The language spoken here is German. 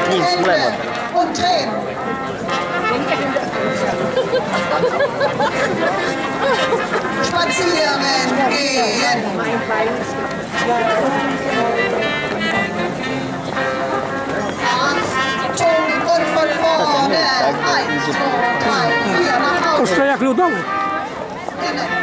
Hände und Tränen. Spazieren gehen. Achtung und von vorne. 1, 2, 3, 4 nach Hause. To jak ludowe.